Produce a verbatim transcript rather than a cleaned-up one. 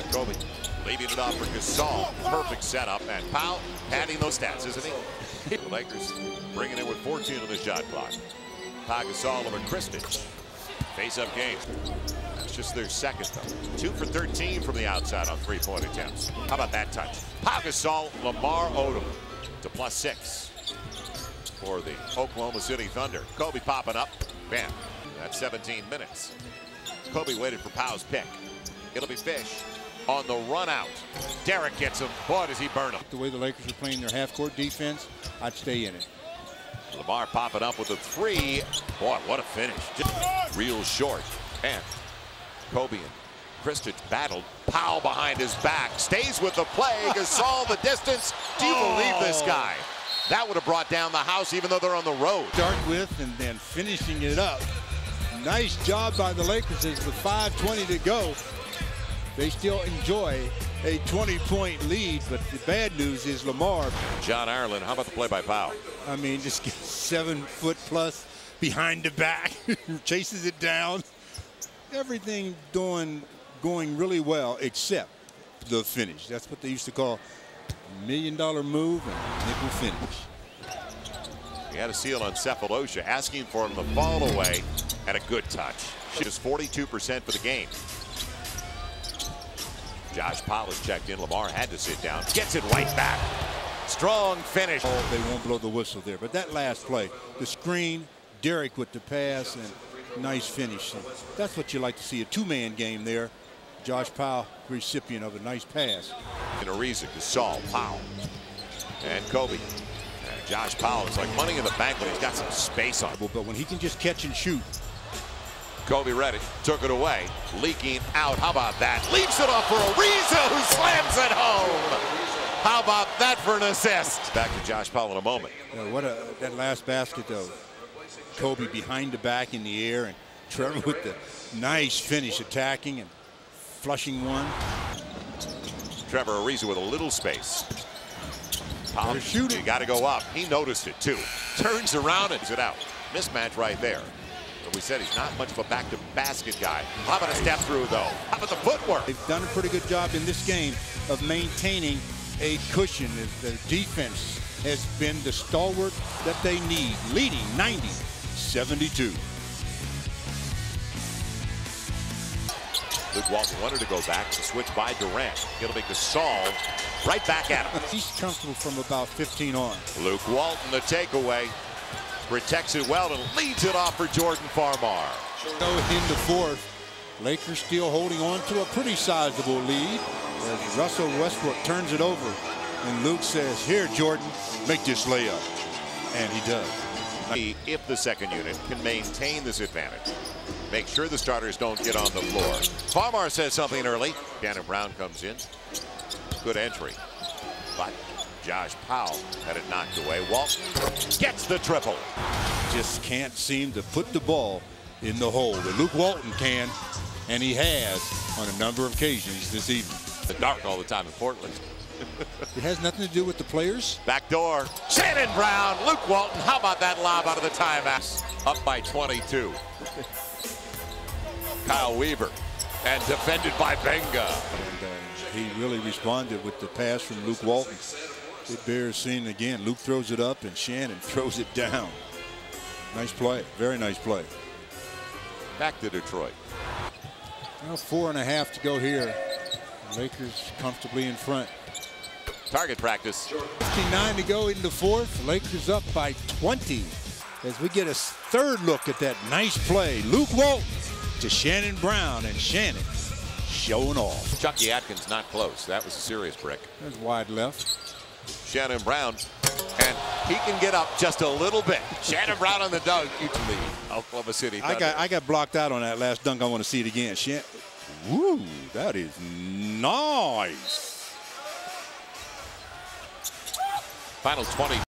Kobe leaving it off for Gasol. Perfect setup, and Powell padding those stats, isn't he? The Lakers bringing in with fourteen on the shot clock. Pau Gasol over Kristich. Face-up game. That's just their second, though. Two for thirteen from the outside on three-point attempts. How about that touch? Pau Gasol, Lamar Odom to plus six for the Oklahoma City Thunder. Kobe popping up. Bam. That's seventeen minutes. Kobe waited for Pau's pick. It'll be Fish on the run out. Derek gets him. Boy, does he burn him. The way the Lakers are playing their half-court defense, I'd stay in it. Lamar popping up with a three. Boy, what a finish. Just real short. And Kobe and Kristich battled. Powell behind his back. Stays with the play. Gasol the distance. Do you oh. believe this guy? That would have brought down the house even though they're on the road. Start with and then finishing it up. Nice job by the Lakers as with five twenty to go. They still enjoy a twenty-point lead, but the bad news is Lamar. John Ireland, how about the play by Powell? I mean, just get seven foot plus behind the back, chases it down. Everything doing going really well except the finish. That's what they used to call million dollar move and nickel finish. He had a seal on Cephalosha, asking for him to fall away, and a good touch. Just forty-two percent for the game. Josh Powell is checked in. Lamar had to sit down. Gets it right back. Strong finish. Oh, they won't blow the whistle there. But that last play, the screen, Derek with the pass, and nice finish. And that's what you like to see, a two-man game there. Josh Powell, recipient of a nice pass. In Ariza, Gasol, Powell, and Kobe. And Josh Powell is like money in the bank when he's got some space on him. But when he can just catch and shoot. Kobe read it, took it away, leaking out. How about that? Leaves it off for Ariza, who slams it home. How about that for an assist? Back to Josh Powell in a moment. Uh, what a that last basket though. Kobe behind the back in the air, and Trevor with the nice finish, attacking and flushing one. Trevor Ariza with a little space. Powell shooting. You got to go up. He noticed it too. Turns around and it out. Mismatch right there. But we said he's not much of a back-to-basket guy. How about a step through, though? How about the footwork? They've done a pretty good job in this game of maintaining a cushion. The defense has been the stalwart that they need, leading ninety seventy-two. Luke Walton wanted to go back to switch by Durant. It'll be Gasol right back at him. He's comfortable from about fifteen on. Luke Walton, the takeaway. Protects it well and leads it off for Jordan Farmar. In the fourth, Lakers still holding on to a pretty sizable lead as Russell Westbrook turns it over. And Luke says, here, Jordan, make this layup. And he does. If the second unit can maintain this advantage, make sure the starters don't get on the floor. Farmar says something early. Shannon Brown comes in. Good entry. But Josh Powell had it knocked away. Walton gets the triple. Just can't seem to put the ball in the hole. But Luke Walton can, and he has on a number of occasions this evening. The dark all the time in Portland. It has nothing to do with the players. Back door. Shannon Brown. Luke Walton. How about that lob out of the timeout? Up by twenty-two. Kyle Weaver. And defended by Benga. And uh, he really responded with the pass from Luke Walton. It bears seeing again. Luke throws it up and Shannon throws it down. Nice play. Very nice play. Back to Detroit. Well, four and a half to go here. Lakers comfortably in front. Target practice. fifty-nine to go in the fourth. Lakers up by twenty. As we get a third look at that nice play. Luke Walton to Shannon Brown, and Shannon showing off. Chucky Atkins not close. That was a serious brick. That's wide left. Shannon Brown, and he can get up just a little bit. Shannon Brown on the dunk. You to lead Oklahoma City Thunder. I got I got blocked out on that last dunk. I want to see it again. Shan Woo, that is nice. Final twenty.